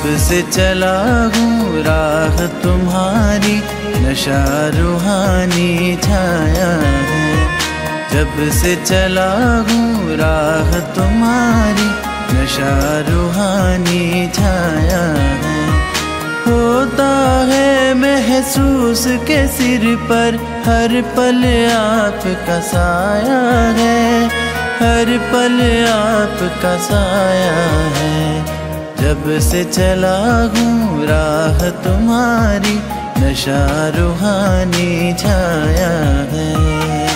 से चला हूँ राह तुम्हारी, नशा रूहानी छाया है। जब से चला हूँ राह तुम्हारी, नशा रूहानी छाया है। होता है महसूस के सिर पर हर पल आपका साया है, हर पल आपका साया है। जब से चला हूँ राह तुम्हारी, नशा रूहानी छाया है।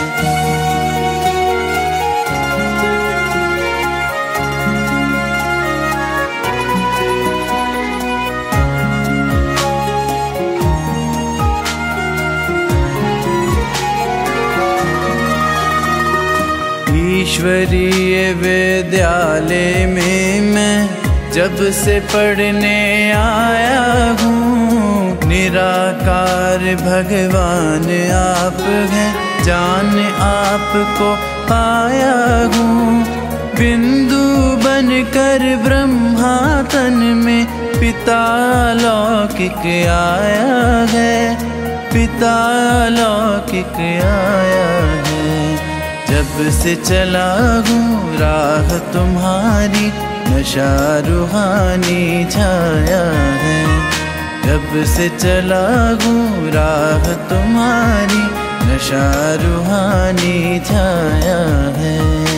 ईश्वरीय विद्यालय में मैं जब से पढ़ने आया हूँ, निराकार भगवान आप हैं, जान आपको पाया हूँ। बिंदु बनकर ब्रह्मा तन में पिता लौकिक आया है, पिता लौकिक आया है। जब से चला हूँ राह तुम्हारी, नशा रूहानी छाया है। जब से चला हूँ राह तुम्हारी, नशा रूहानी छाया है।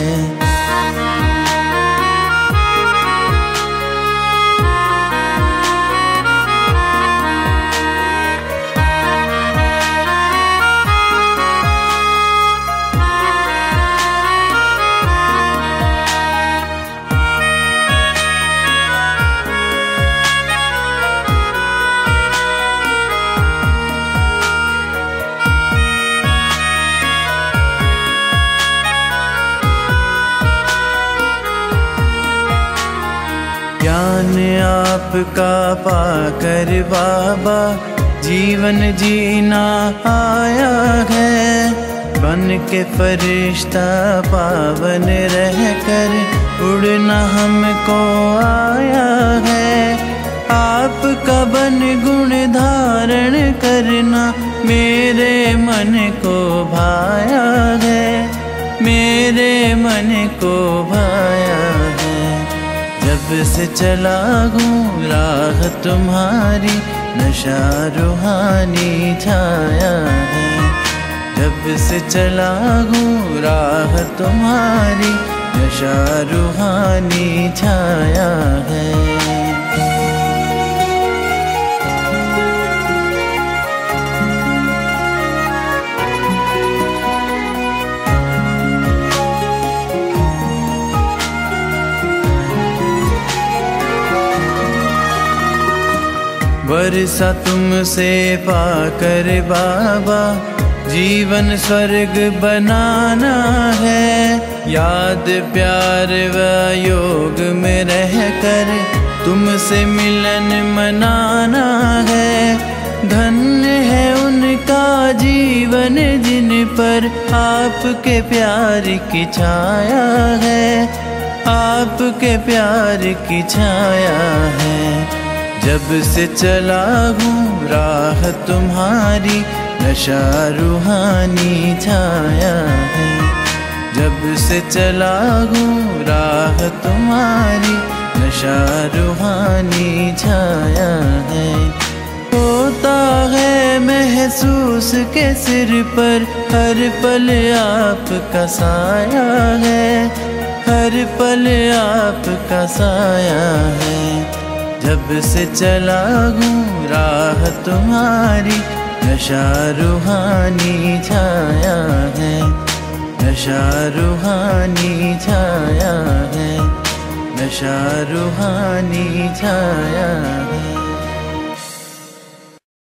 ज्ञान आपका पाकर बाबा जीवन जीना आया है। बन के फरिश्ता पावन रहकर उड़ना हमको आया है। आपका बन गुण धारण करना मेरे मन को भाया है, मेरे मन को भाया है। जब से चला हूँ राह तुम्हारी, नशा रूहानी छाया है। जब से चला हूँ राह तुम्हारी, नशा रूहानी छाया है। वर्षा तुमसे पाकर बाबा जीवन स्वर्ग बनाना है। याद प्यार व योग में रहकर तुमसे मिलन मनाना है। धन्य है उनका जीवन जिन पर आपके प्यार की छाया है, आपके प्यार की छाया है। जब से चला हूँ राह तुम्हारी, नशा रूहानी छाया है। जब से चला हूँ राह तुम्हारी, नशा रूहानी छाया है। होता है महसूस के सिर पर हर पल आपका साया है, हर पल आपका साया है। जब से चला हूँ राह तुम्हारी, नशा रूहानी छाया है, नशा रूहानी छाया है, नशा रूहानी छाया है।